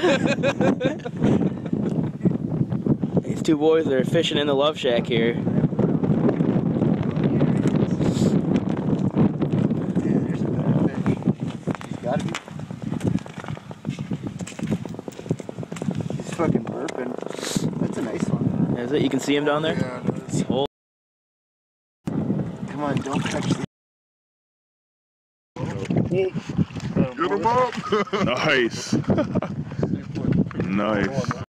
These two boys are fishing in the love shack here. Gotta be. He's fucking burping. That's a nice one. Is it? You can see him down there? Yeah, it is. Oh. Come on, don't touch the... Get him up! Nice. Nice.